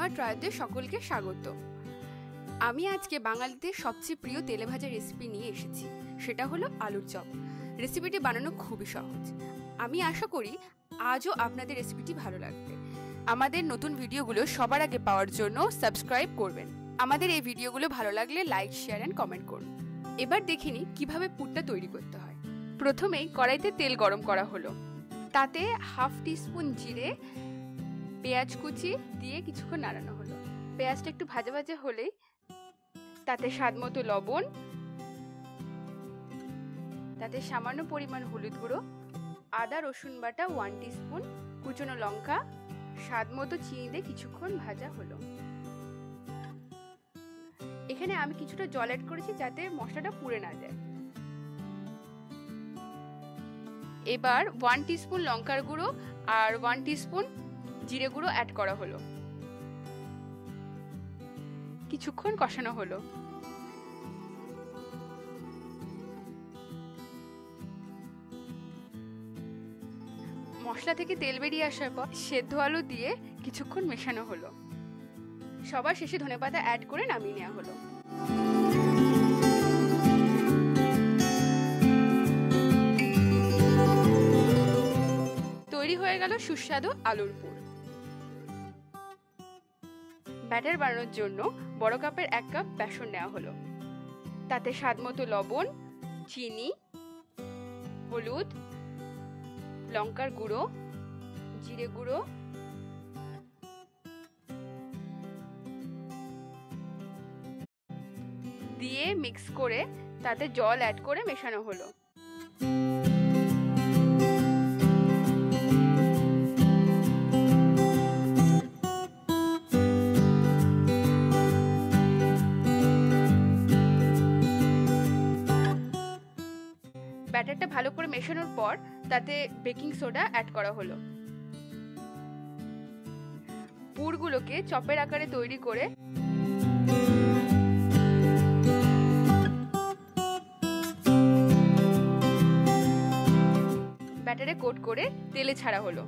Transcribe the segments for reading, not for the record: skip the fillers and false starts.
আমার ট্রায়াতে সকলকে স্বাগত। আমি আজকে বাঙালিদের সবচেয়ে প্রিয় তেলে ভাজা রেসিপি নিয়ে এসেছি, সেটা হলো আলুর চপ। রেসিপিটি বানানো খুবই সহজ। আমি আশা করি আজও আপনাদের রেসিপিটি ভালো লাগবে। আমাদের নতুন ভিডিওগুলো সবার আগে পাওয়ার জন্য সাবস্ক্রাইব করবেন। আমাদের এই ভিডিওগুলো ভালো লাগলে লাইক, শেয়ার অ্যান্ড কমেন্ট করুন। এবার দেখিনি কিভাবে পুরটা তৈরি করতে হয়। প্রথমেই কড়াইতে তেল গরম করা হলো, তাতে হাফ টিস্পুন জিরে, পেঁয়াজ কুচি দিয়ে কিছুক্ষণ নাড়ানো হলো। পেঁয়াজটা একটু ভাজা ভাজা হলেই তাতে স্বাদ মতো লবণ, তাতে সামান্য পরিমাণ হলুদ গুঁড়ো, আদা রসুন বাটা 1 টিস্পুন, কুচনো লঙ্কা, স্বাদ মতো চিনি দিয়ে কিছুক্ষণ ভাজা হলো। এখানে আমি কিছুটা জল অ্যাড করেছি যাতে মশলাটা পুড়ে না যায়। এবার 1 টিস্পুন লঙ্কার গুঁড়ো আর 1 টিস্পুন জিরে গুঁড়ো অ্যাড করা হলো। কিছুক্ষণ কষানো হলো। মশলা থেকে তেল বেরিয়ে আসার পর সেদ্ধ আলু দিয়ে কিছুক্ষণ মেশানো হলো। সবার শেষে ধনেপাতা অ্যাড করে নামিয়ে নেওয়া হলো। তৈরি হয়ে গেল সুস্বাদু আলুর পুর। ব্যাটার বানানোর জন্য বড় কাপের 1 কাপ বেসন নেওয়া হলো। তাতে স্বাদ মতো লবণ, চিনি, হলুদ, লঙ্কার গুঁড়ো, জিরে গুঁড়ো, দিয়ে মিক্স করে তাতে জল অ্যাড করে মেশানো হলো। ব্যাটারটা ভালো করে মেশানোর পর তাতে বেকিং সোডা অ্যাড করা হলো। পুরগুলোকে চপের আকারে তৈরি করে ব্যাটারে কোট করে তেলে ছাড়া হলো।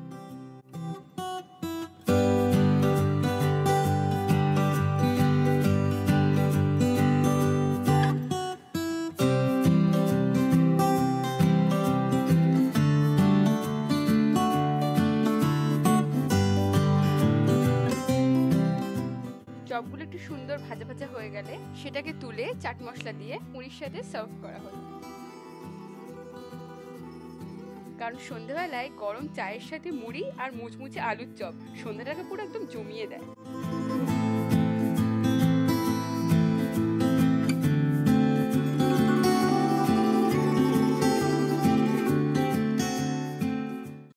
চপগুলো একটু সুন্দর ভাজা ভাজা হয়ে গেলে সেটাকে তুলে চাট মশলা দিয়ে মুড়ির সাথে সার্ভ করা হলো। কারণ সন্ধ্যাবেলায় গরম চায়ের সাথে মুড়ি আর মুচমুচে আলুর চপ সন্ধ্যাটাকে পুরো একদম জমিয়ে দেয়।